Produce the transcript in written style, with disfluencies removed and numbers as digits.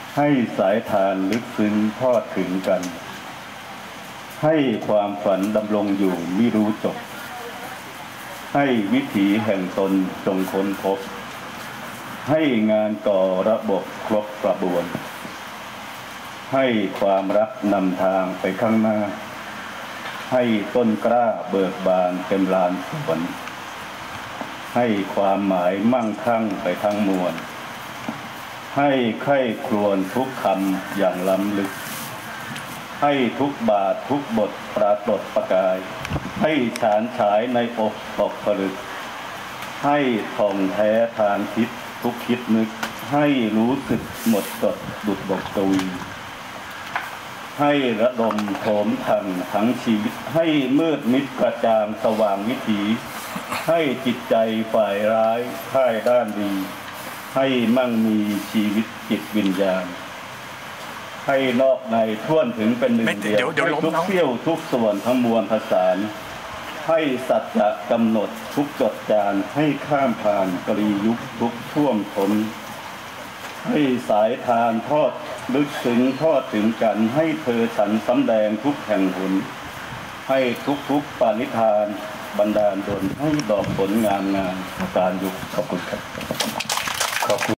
ให้สายทานลึกซึ้งทอดถึงกันให้ความฝันดำรงอยู่ไม่รู้จบให้วิถีแห่งตนจงค้นพบให้งานก่อระบบครบกระบวนให้ความรักนำทางไปข้างหน้าให้ต้นกล้าเบิกบานเต็มลานสวนให้ความหมายมั่งคั่งไปทั้งมวลให้ใคร่ครวญทุกคำอย่างล้ำลึกให้ทุกบาททุกบทปรากฏประกายให้ฉานฉายในอกตกผลึกให้ท่องแท้ทางคิดทุกคิดนึกให้รู้สึกหมดจดดุจบกกวีให้ระดมโถมทันทั้งชีวิตให้มืดมิดกระจ่างสว่างวิถีให้จิตใจฝ่ายร้ายพ่ายด้านดีให้มั่งมีชีวิตจิตวิญญาณให้นอกในท่วนถึงเป็นหนึ่งเดียวให้ทุกเสี้ยวทุกส่วนทั้งมวลผสานให้สัจจะกำหนดทุกจดจานให้ข้ามผ่านกรียุคทุกท่วมทนให้สายทานทอดลึกซึ้งทอดถึงกันให้เธอฉันสำแดงทุกแห่งหนให้ทุกปานิธานบันดาลดลให้ดอกผลงามงามการยุคขอบคุณครับขอบคุณ